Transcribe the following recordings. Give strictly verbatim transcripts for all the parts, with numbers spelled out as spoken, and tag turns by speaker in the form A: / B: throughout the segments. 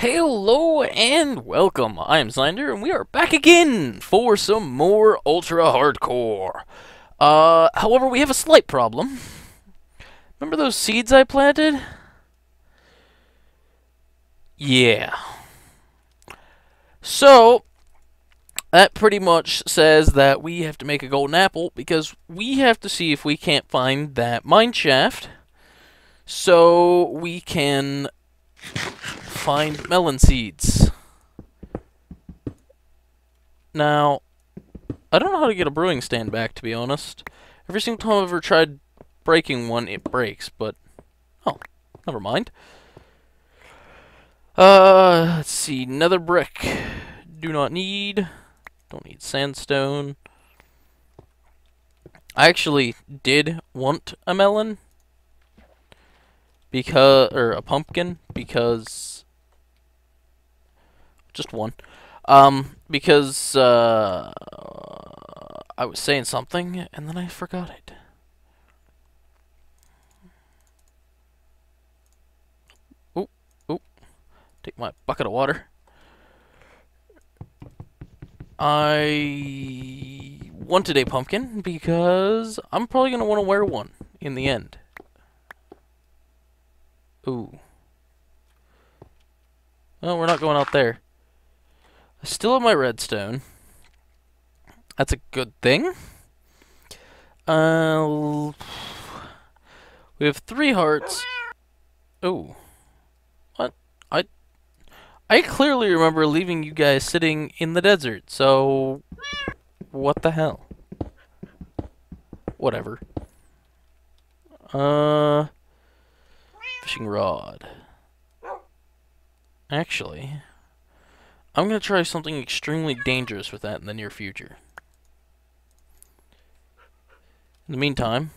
A: Hello and welcome. I am Zeinder, and we are back again for some more ultra hardcore. Uh, however, we have a slight problem. Remember those seeds I planted? Yeah. So, that pretty much says that we have to make a golden apple because we have to see if we can't find that mine shaft so we can find melon seeds. Now, I don't know how to get a brewing stand back, to be honest. Every single time I've ever tried breaking one, it breaks, but... oh, never mind. Uh, let's see, nether brick. Do not need. Don't need sandstone. I actually did want a melon. Because, or a pumpkin, because... just one. Um, because, uh, I was saying something, and then I forgot it. Oop, oop. Take my bucket of water. I wanted a pumpkin, because I'm probably going to want to wear one in the end. Ooh. Well, we're not going out there. I still have my redstone. That's a good thing. Uh, we have three hearts. Oh. What? I I clearly remember leaving you guys sitting in the desert, so... what the hell? Whatever. Uh... Fishing rod. Actually... I'm going to try something extremely dangerous with that in the near future. In the meantime,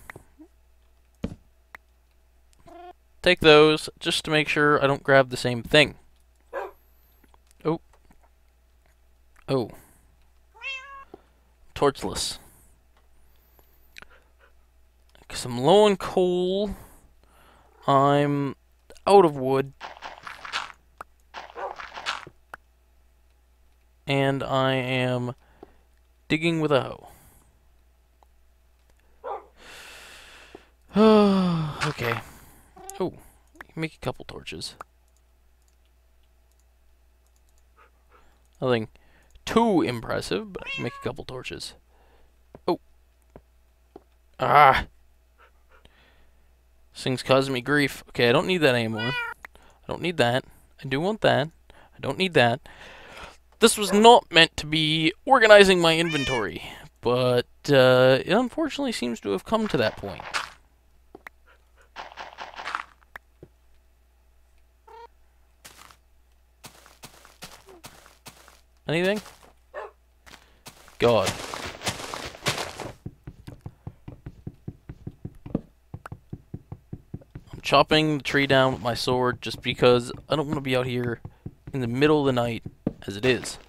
A: take those just to make sure I don't grab the same thing. Oh. Oh. Torchless. Because I'm low on coal. I'm out of wood. And I am digging with a hoe. Okay. Oh, make a couple torches. Nothing too impressive, but I can make a couple torches. Oh. Ah. This thing's causing me grief. Okay, I don't need that anymore. I don't need that. I do want that. I don't need that. This was not meant to be organizing my inventory, but uh, it unfortunately seems to have come to that point. Anything? God. I'm chopping the tree down with my sword just because I don't want to be out here in the middle of the night as it is.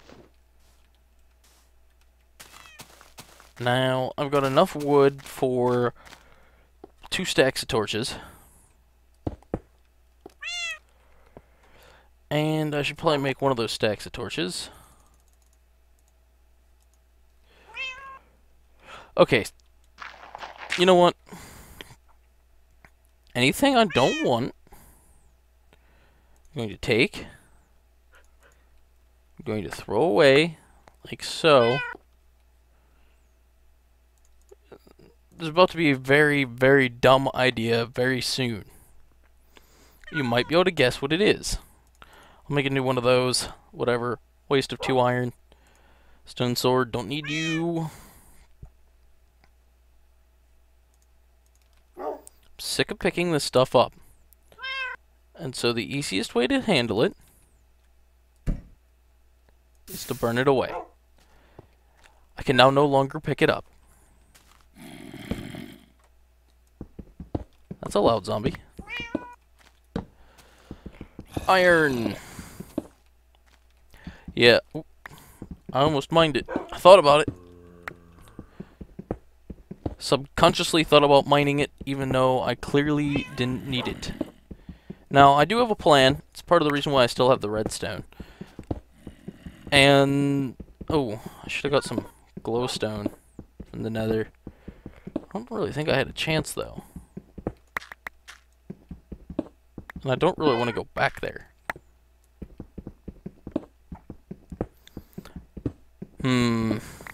A: Now, I've got enough wood for two stacks of torches. And I should probably make one of those stacks of torches. Okay. You know what? Anything I don't want, I'm going to take. I'm going to throw away, like so. There's about to be a very, very dumb idea very soon. You might be able to guess what it is. I'll make a new one of those. Whatever. Waste of two iron. Stone sword, don't need you. I'm sick of picking this stuff up. And so the easiest way to handle it is to burn it away. I can now no longer pick it up. That's a loud zombie. Iron! Yeah. Ooh. I almost mined it. I thought about it. Subconsciously thought about mining it, even though I clearly didn't need it. Now, I do have a plan. It's part of the reason why I still have the redstone. And, oh, I should have got some glowstone from the nether. I don't really think I had a chance, though. And I don't really want to go back there. Hmm.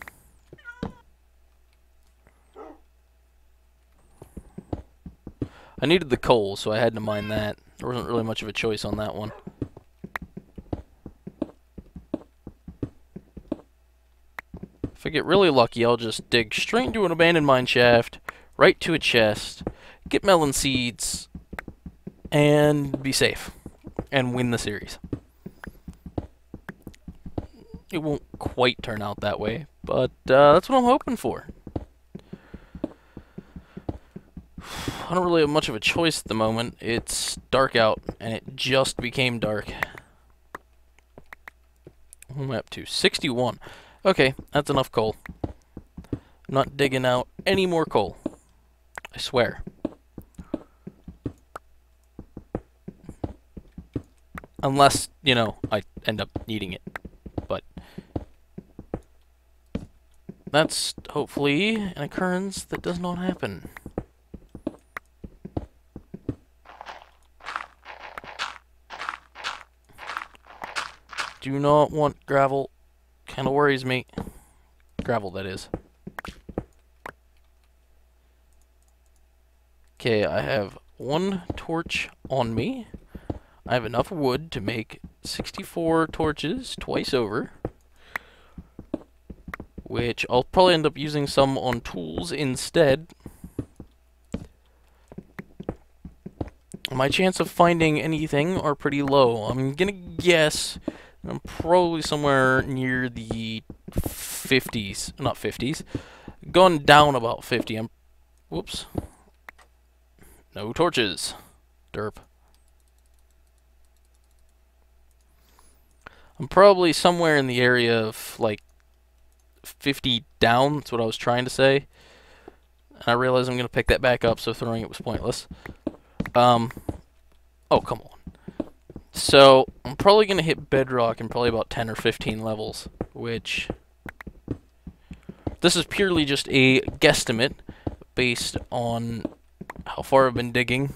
A: I needed the coal, so I had to mine that. There wasn't really much of a choice on that one. If I get really lucky, I'll just dig straight into an abandoned mine shaft, right to a chest, get melon seeds, and be safe. And win the series. It won't quite turn out that way, but uh, that's what I'm hoping for. I don't really have much of a choice at the moment. It's dark out, and it just became dark. What am I up to? sixty-one. Okay, that's enough coal. I'm not digging out any more coal. I swear. Unless, you know, I end up needing it. But that's hopefully an occurrence that does not happen. Do not want gravel. Kind of worries me. Gravel, that is. Okay, I have one torch on me. I have enough wood to make sixty-four torches twice over. Which I'll probably end up using some on tools instead. My chance of finding anything are pretty low. I'm gonna guess I'm probably somewhere near the fifties. Not fifties. Gone down about fifty. I'm... Whoops. No torches. Derp. I'm probably somewhere in the area of, like, fifty down. That's what I was trying to say. And I realize I'm going to pick that back up, so throwing it was pointless. Um, oh, come on. So, I'm probably going to hit bedrock in probably about ten or fifteen levels, which... This is purely just a guesstimate based on how far I've been digging.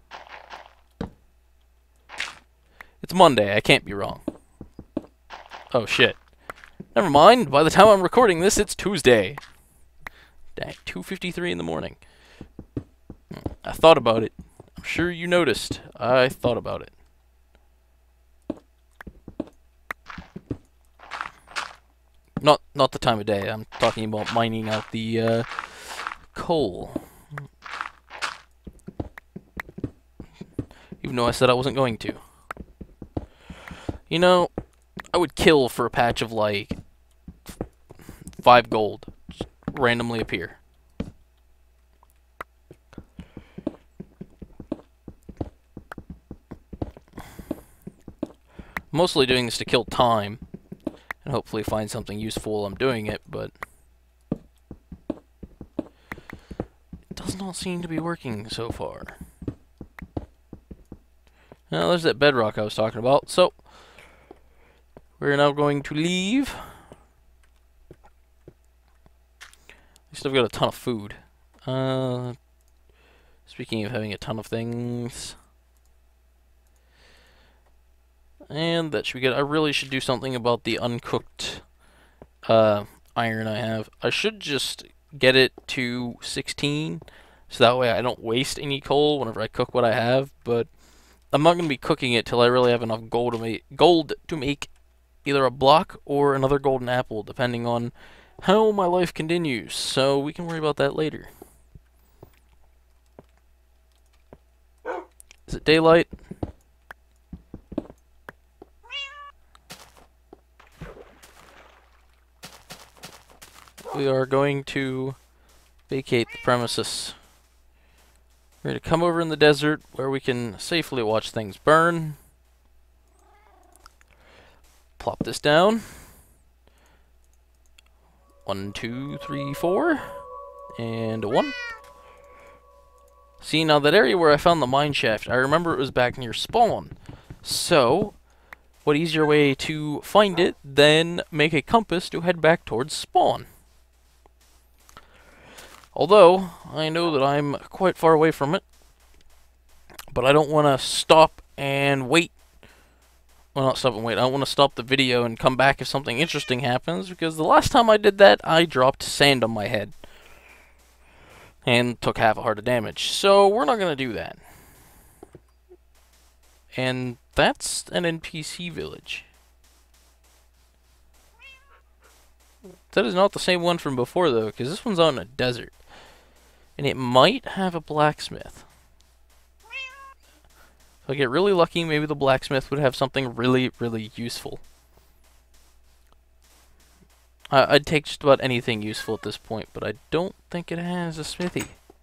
A: It's Monday, I can't be wrong. Oh, shit. Never mind, by the time I'm recording this, it's Tuesday. Dang, two fifty-three in the morning. I thought about it. I'm sure you noticed. I thought about it. Not not the time of day. I'm talking about mining out the uh, coal. Even though I said I wasn't going to. You know, I would kill for a patch of, like, five gold. Just randomly appear. Mostly doing this to kill time. And hopefully find something useful while I'm doing it, but... It does not seem to be working so far. Now, there's that bedrock I was talking about, so... We're now going to leave. At least I've got a ton of food. Uh, speaking of having a ton of things... And that should be good. I really should do something about the uncooked uh, iron I have. I should just get it to sixteen, so that way I don't waste any coal whenever I cook what I have, but I'm not going to be cooking it till I really have enough gold to make, gold to make either a block or another golden apple, depending on how my life continues, so we can worry about that later. Is it daylight? We are going to vacate the premises. We're going to come over in the desert where we can safely watch things burn. Plop this down. One, two, three, four. And a one. See, now that area where I found the mine shaft, I remember it was back near spawn. So, what easier way to find it than make a compass to head back towards spawn? Although, I know that I'm quite far away from it, but I don't want to stop and wait. Well, not stop and wait. I don't want to stop the video and come back if something interesting happens, because the last time I did that, I dropped sand on my head and took half a heart of damage. So, we're not going to do that. And that's an N P C village. That is not the same one from before, though, because this one's out in a desert. And it might have a blacksmith. If I get really lucky, maybe the blacksmith would have something really, really useful. I I'd take just about anything useful at this point, but I don't think it has a smithy.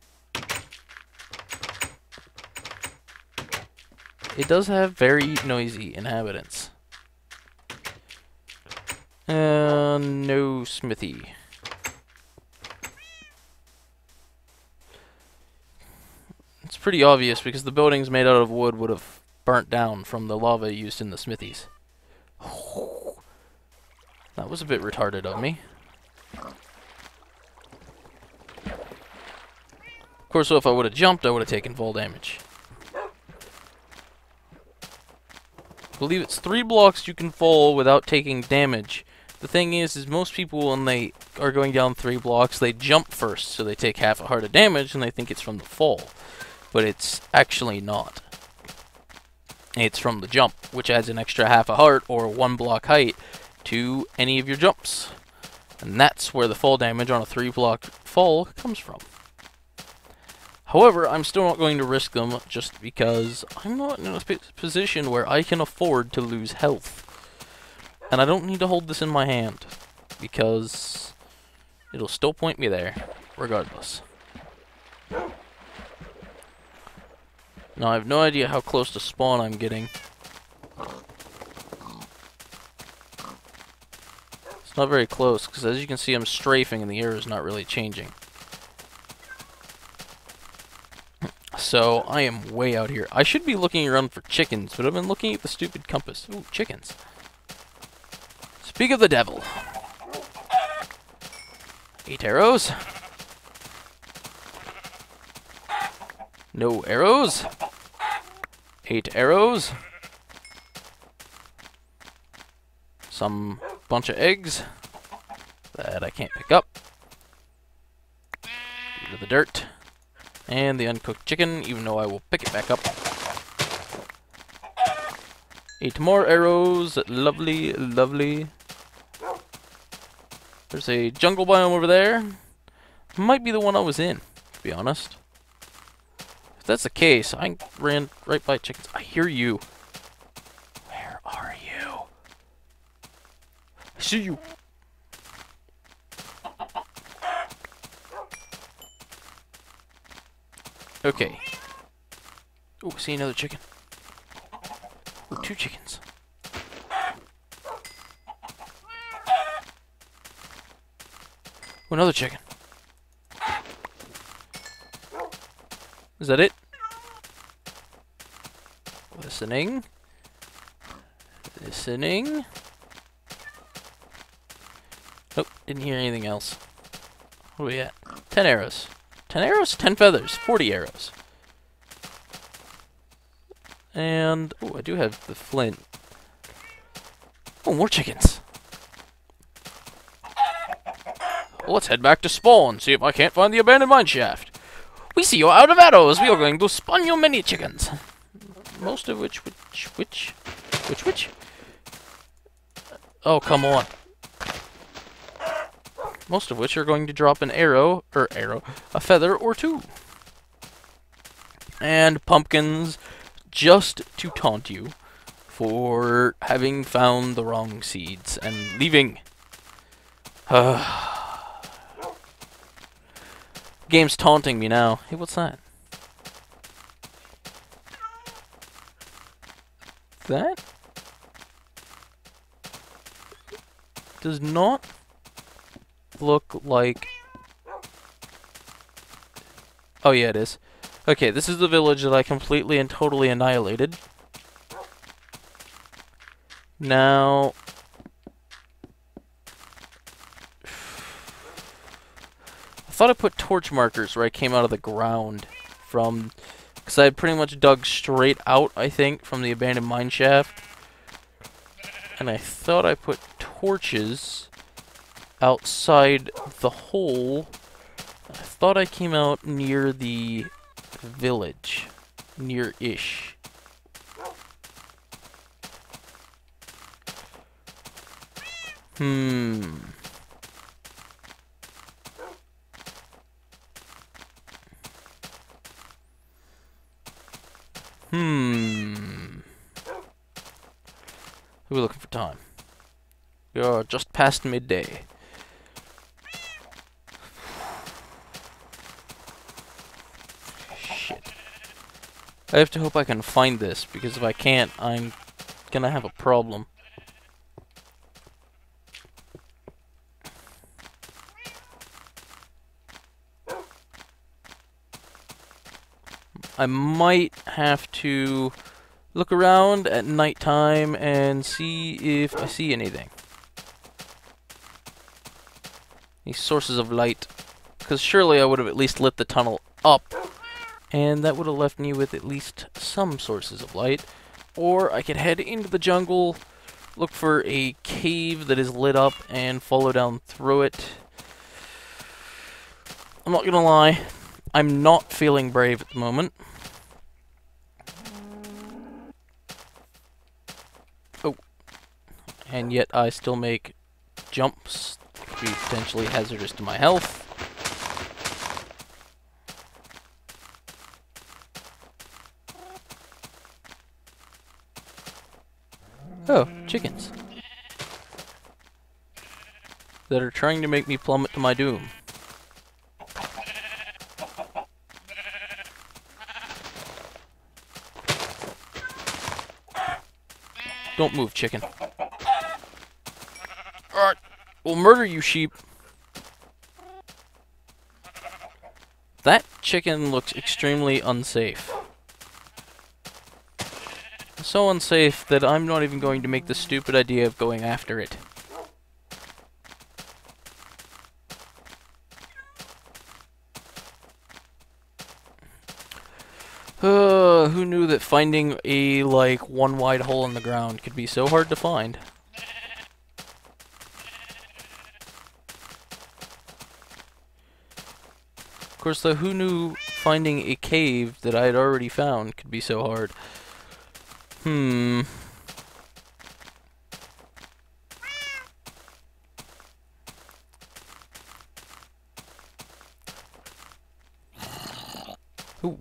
A: It does have very noisy inhabitants. Uh, no smithy. It's pretty obvious because the buildings made out of wood would have burnt down from the lava used in the smithies. That was a bit retarded of me. Of course, so if I would have jumped, I would have taken fall damage. I believe it's three blocks you can fall without taking damage. The thing is, is most people, when they are going down three blocks, they jump first, so they take half a heart of damage, and they think it's from the fall. But it's actually not. It's from the jump, which adds an extra half a heart, or one block height, to any of your jumps. And that's where the fall damage on a three block fall comes from. However, I'm still not going to risk them just because I'm not in a position where I can afford to lose health. And I don't need to hold this in my hand, because it'll still point me there, regardless. Now, I have no idea how close to spawn I'm getting. It's not very close, because as you can see, I'm strafing and the air is not really changing. So, I am way out here. I should be looking around for chickens, but I've been looking at the stupid compass. Ooh, chickens. Speak of the devil. Eight arrows. No arrows. Eight arrows. Some bunch of eggs that I can't pick up. Get rid of the dirt. And the uncooked chicken, even though I will pick it back up. Eight more arrows. Lovely, lovely. There's a jungle biome over there. Might be the one I was in, to be honest. If that's the case, I ran right by chickens. I hear you. Where are you? I see you. Okay. Oh, see another chicken. Ooh, two chickens. Ooh, another chicken. Is that it? Listening. Listening. Nope, didn't hear anything else. What are we at? Ten arrows. Ten arrows? Ten feathers. Forty arrows. And, oh, I do have the flint. Oh, more chickens. Well, let's head back to spawn, see if I can't find the abandoned mine shaft. We see you're out of arrows. We are going to spawn you many chickens. Most of which, which, which, which, which? Oh, come on. Most of which are going to drop an arrow, or arrow, a feather or two. And pumpkins, just to taunt you for having found the wrong seeds and leaving. Game's taunting me now. Hey, what's that? That does not look like... Oh yeah, it is. Okay, this is the village that I completely and totally annihilated. Now, I thought I put torch markers where I came out of the ground from, because I had pretty much dug straight out, I think, from the abandoned mine shaft. And I thought I put torches outside the hole. I thought I came out near the village. Near-ish. Hmm. Hmm. We're looking for time. We are just past midday. Shit. I have to hope I can find this, because if I can't, I'm gonna have a problem. I might have to look around at nighttime and see if I see anything. Any sources of light. Because surely I would have at least lit the tunnel up, and that would have left me with at least some sources of light. Or I could head into the jungle, look for a cave that is lit up, and follow down through it. I'm not gonna lie, I'm not feeling brave at the moment. Oh. And yet I still make jumps that could be potentially hazardous to my health. Oh, chickens. That are trying to make me plummet to my doom. Don't move, chicken. Alright, we'll murder you, sheep. That chicken looks extremely unsafe. So unsafe that I'm not even going to make the stupid idea of going after it. Uh, who knew that finding a, like, one wide hole in the ground could be so hard to find? Of course, though, who knew finding a cave that I had already found could be so hard? Hmm. Ooh.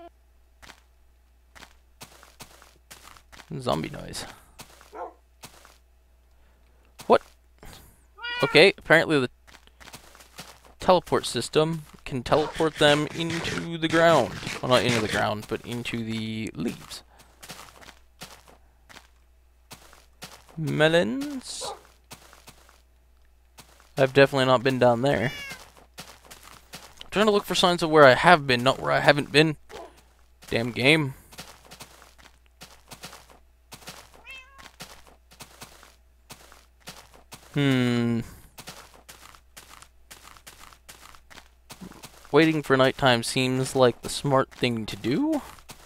A: Zombie noise. What? Okay, apparently the teleport system can teleport them into the ground. Well, not into the ground, but into the leaves. Melons? I've definitely not been down there. I'm trying to look for signs of where I have been, not where I haven't been. Damn game. Hmm. Waiting for nighttime seems like the smart thing to do.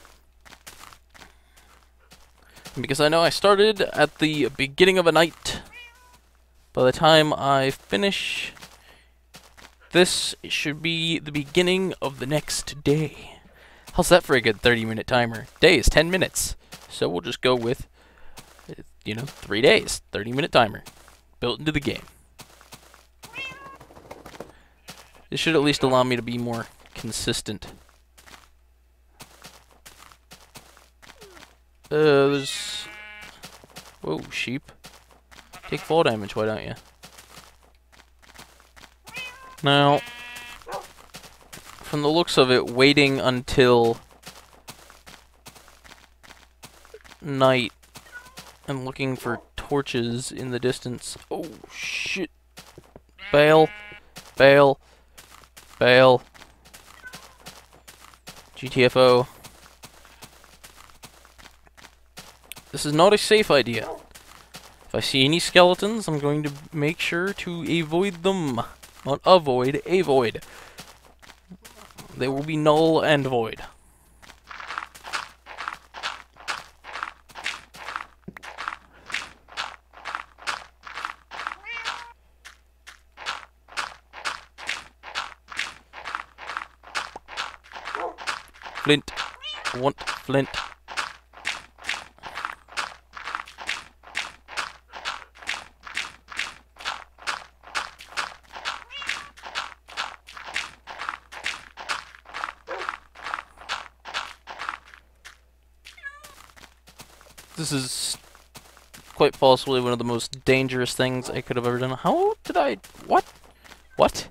A: Because I know I started at the beginning of a night. By the time I finish this, it should be the beginning of the next day. How's that for a good thirty minute timer? Day is ten minutes. So we'll just go with, you know, three days. thirty minute timer. Built into the game. This should at least allow me to be more consistent. Uh, there's... Whoa, sheep. Take fall damage, why don't you? Now, from the looks of it, waiting until night and looking for torches in the distance. Oh, shit. Bail. Bail. Bail. G T F O. This is not a safe idea. I see any skeletons, I'm going to make sure to avoid them. Not avoid, avoid. They will be null and void. Flint. I want flint. This is quite possibly one of the most dangerous things I could have ever done. How did I... What? What?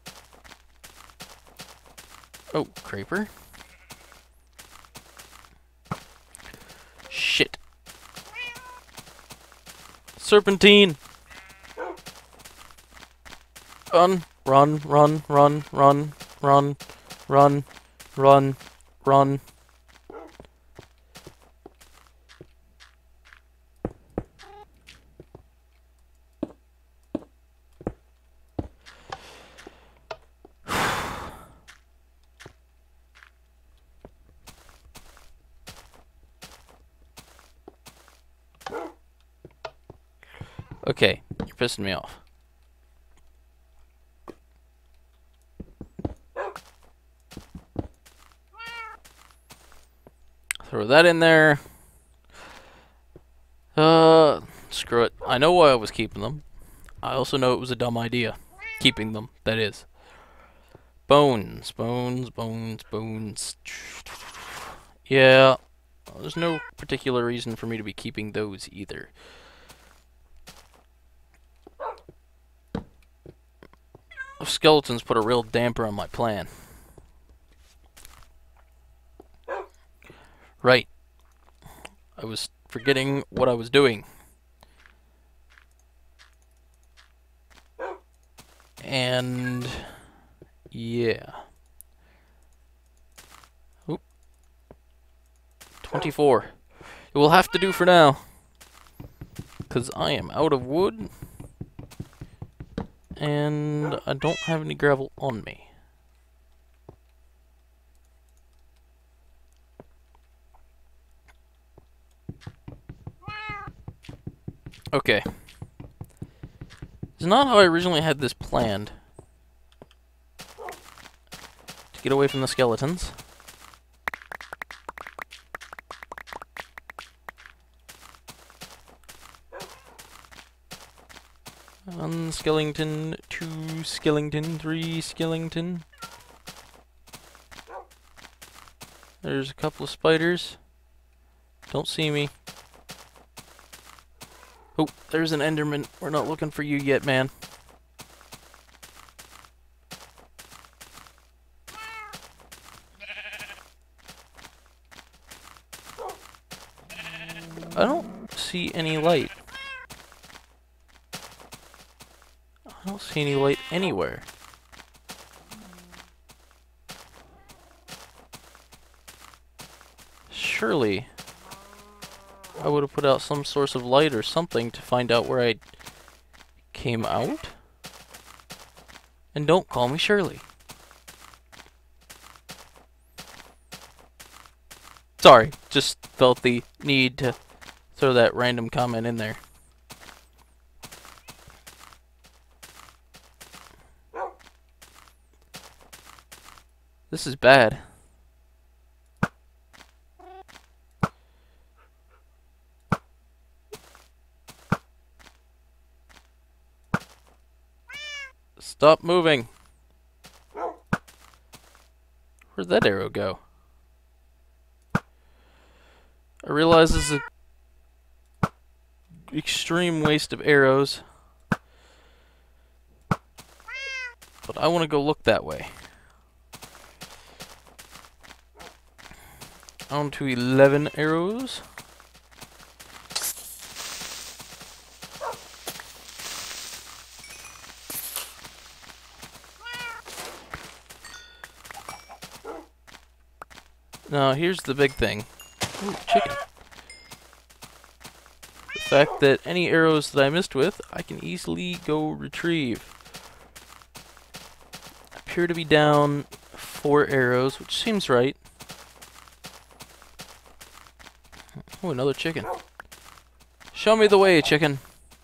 A: Oh, creeper. Shit. Serpentine! Run, run, run, run, run, run, run, run, run. Okay, you're pissing me off. Throw that in there. Uh, screw it. I know why I was keeping them. I also know it was a dumb idea. Keeping them, that is. Bones, bones, bones, bones. Yeah, there's no particular reason for me to be keeping those either. Skeletons put a real damper on my plan. Right. I was forgetting what I was doing. And... yeah. Oop. twenty-four. It will have to do for now. Because I am out of wood. And I don't have any gravel on me. Okay. It's not how I originally had this planned. To get away from the skeletons. One skeleton, two skeleton, three skeleton. There's a couple of spiders. Don't see me. Oh, there's an enderman. We're not looking for you yet, man. I don't see any light. I don't see any light anywhere. Surely I would have put out some source of light or something to find out where I came out. And don't call me Shirley. Sorry, just felt the need to throw that random comment in there. This is bad. Stop moving. Where'd that arrow go? I realize this is an extreme waste of arrows. But I want to go look that way. On to eleven arrows. Now, here's the big thing. Ooh, chicken. fact that any arrows that I missed with, I can easily go retrieve. I appear to be down four arrows, which seems right. Oh, another chicken. Show me the way, chicken.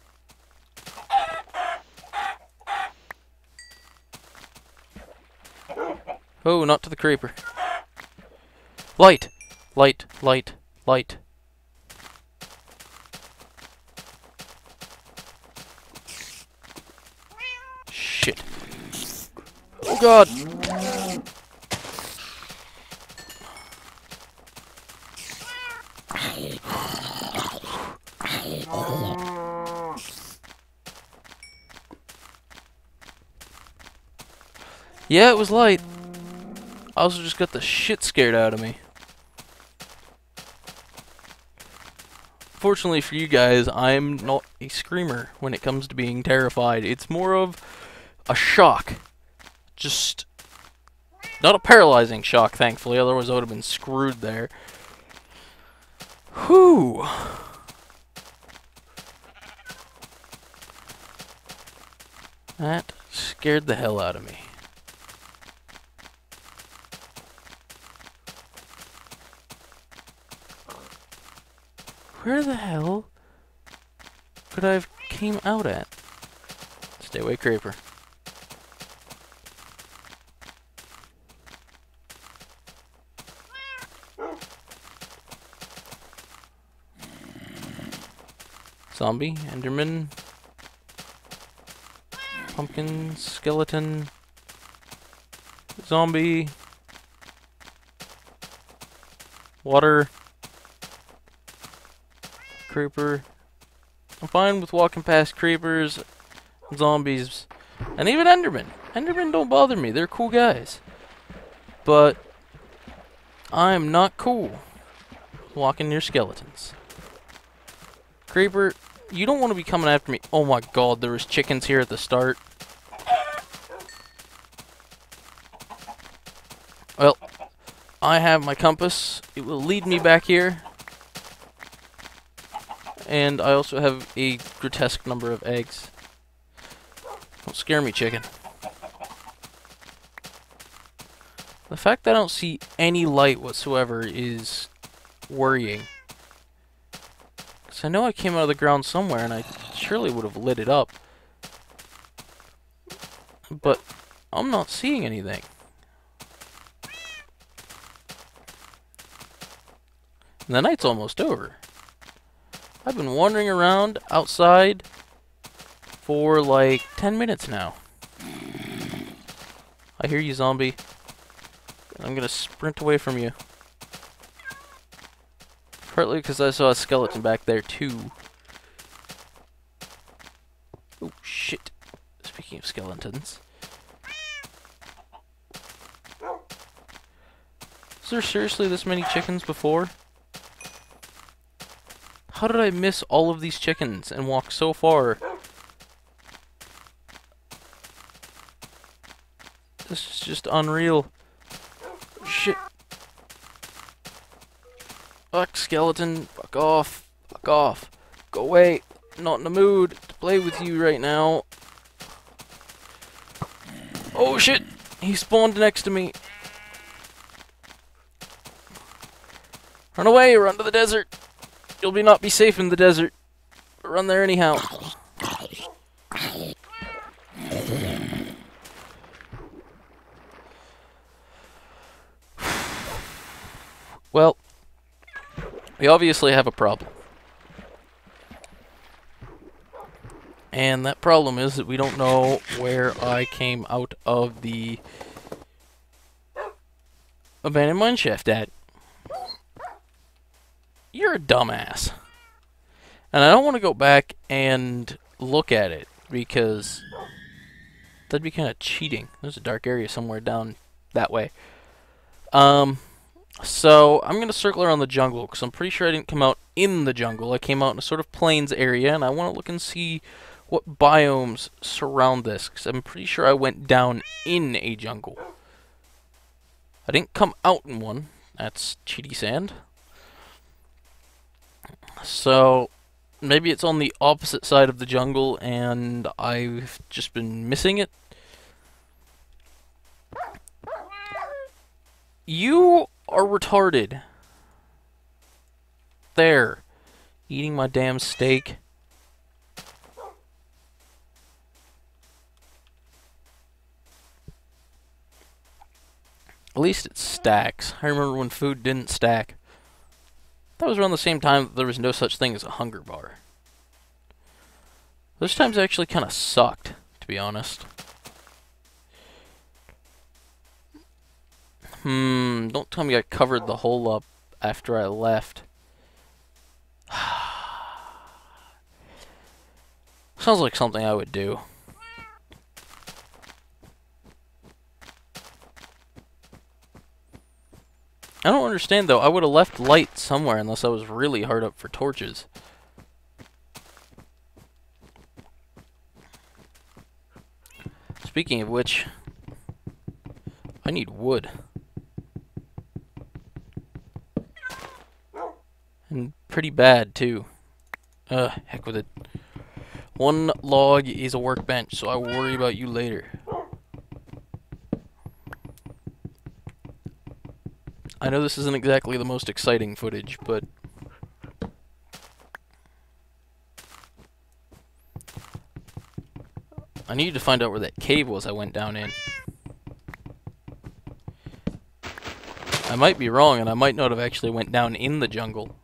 A: Oh, not to the creeper. Light! Light, light, light. Shit. Oh god! Yeah, it was light. I also just got the shit scared out of me. Fortunately for you guys, I'm not a screamer when it comes to being terrified. It's more of a shock. Just not a paralyzing shock, thankfully, otherwise I would have been screwed there. Whew. That scared the hell out of me. Where the hell could I have came out at? Stay away, creeper. Zombie, Enderman, pumpkin, skeleton, zombie, water, creeper. I'm fine with walking past creepers, zombies, and even Endermen. Endermen don't bother me, they're cool guys. But I'm not cool walking near skeletons. Creeper, you don't want to be coming after me. Oh my god, there was chickens here at the start. Well, I have my compass. It will lead me back here. And I also have a grotesque number of eggs. Don't scare me, chicken. The fact that I don't see any light whatsoever is worrying. Because I know I came out of the ground somewhere and I surely would have lit it up. But I'm not seeing anything. And the night's almost over. I've been wandering around outside for like ten minutes now. I hear you, zombie. I'm gonna sprint away from you. Partly because I saw a skeleton back there too. Oh shit. Speaking of skeletons. Is there seriously this many chickens before? How did I miss all of these chickens and walk so far? This is just unreal. Shit. Fuck, skeleton. Fuck off. Fuck off. Go away. I'm not in the mood to play with you right now. Oh shit! He spawned next to me. Run away, run to the desert. You'll be not be safe in the desert. Run there anyhow. Well, we obviously have a problem. And that problem is that we don't know where I came out of the abandoned mineshaft at. You're a dumbass. And I don't want to go back and look at it because that'd be kind of cheating. There's a dark area somewhere down that way. Um, so I'm going to circle around the jungle because I'm pretty sure I didn't come out in the jungle. I came out in a sort of plains area and I want to look and see what biomes surround this because I'm pretty sure I went down in a jungle. I didn't come out in one. That's cheaty sand. So, maybe it's on the opposite side of the jungle and I've just been missing it. You are retarded. There. Eating my damn steak. At least it stacks. I remember when food didn't stack. That was around the same time that there was no such thing as a hunger bar. Those times actually kind of sucked, to be honest. Hmm, don't tell me I covered the hole up after I left. Sounds like something I would do. I don't understand, though. I would have left light somewhere unless I was really hard up for torches. Speaking of which, I need wood. And pretty bad, too. Uh, heck with it. One log is a workbench, so I will worry about you later. I know this isn't exactly the most exciting footage, but I needed to find out where that cave was I went down in. I might be wrong, and I might not have actually went down in the jungle.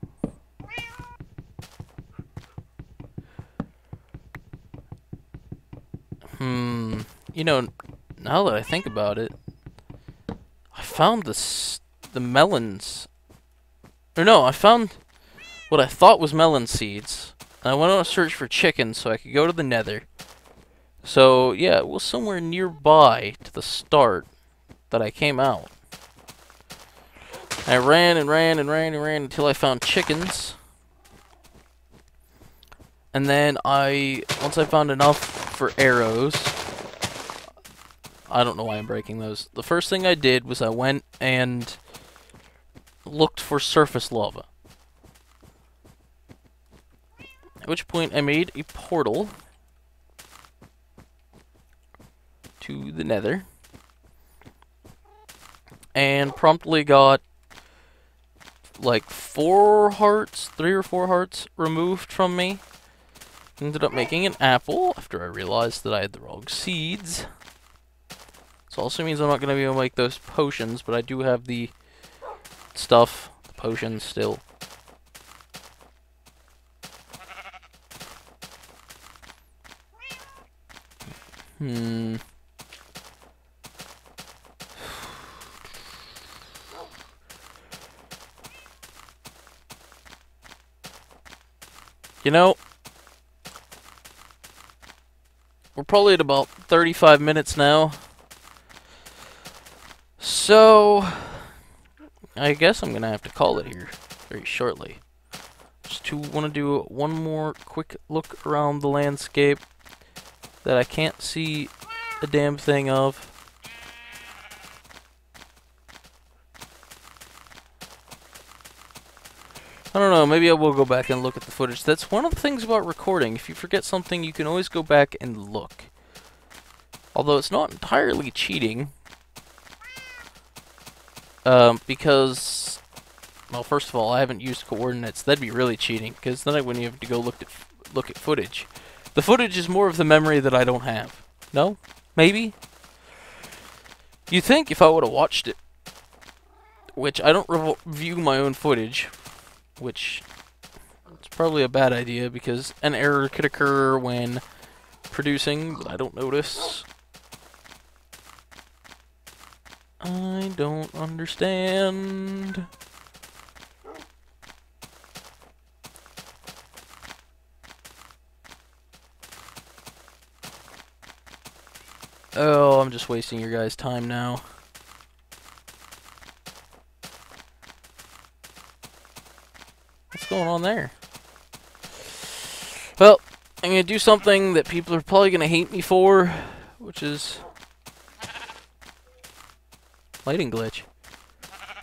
A: Hmm. You know, now that I think about it, I found this. The melons. Or no, I found what I thought was melon seeds. And I went on a search for chickens so I could go to the nether. So, yeah, it was somewhere nearby to the start that I came out. I ran and ran and ran and ran until I found chickens. And then I, once I found enough for arrows, I don't know why I'm breaking those. The first thing I did was I went and looked for surface lava. At which point I made a portal to the nether. And promptly got like four hearts, three or four hearts removed from me. Ended up making an apple after I realized that I had the wrong seeds. This also means I'm not going to be able to make those potions, but I do have the stuff, the potions still. Hmm. You know, we're probably at about thirty-five minutes now. So, I guess I'm going to have to call it here very shortly. Just to want to do one more quick look around the landscape that I can't see a damn thing of. I don't know, maybe I will go back and look at the footage. That's one of the things about recording. If you forget something, you can always go back and look. Although it's not entirely cheating. Um, because, well, first of all, I haven't used coordinates. That'd be really cheating, because then I wouldn't have to go look at look at footage. The footage is more of the memory that I don't have. No? Maybe? You'd think if I would have watched it, which I don't review my own footage, which is probably a bad idea, because an error could occur when producing, but I don't notice. I don't understand. Oh, I'm just wasting your guys' time now. What's going on there? Well, I'm going to do something that people are probably going to hate me for, which is lighting glitch.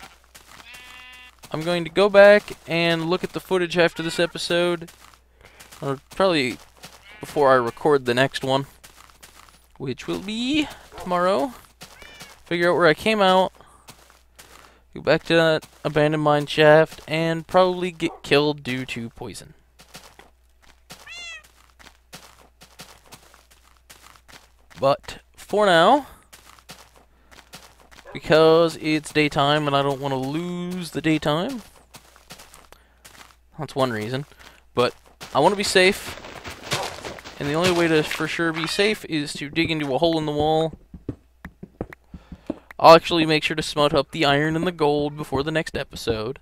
A: I'm going to go back and look at the footage after this episode Or probably before I record the next one, which will be tomorrow. Figure out where I came out, go back to that abandoned mine shaft, and probably get killed due to poison. But for now, because it's daytime and I don't want to lose the daytime, that's one reason. But I want to be safe, and the only way to for sure be safe is to dig into a hole in the wall. I'll actually make sure to smelt up the iron and the gold before the next episode.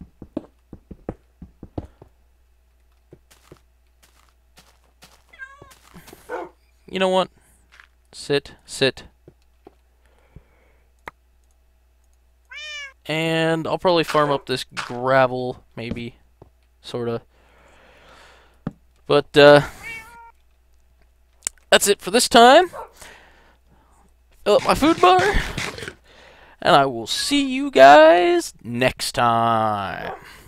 A: You know what? Sit, sit. And I'll probably farm up this gravel, maybe. Sorta. But, uh... that's it for this time. Fill up my food bar. And I will see you guys next time.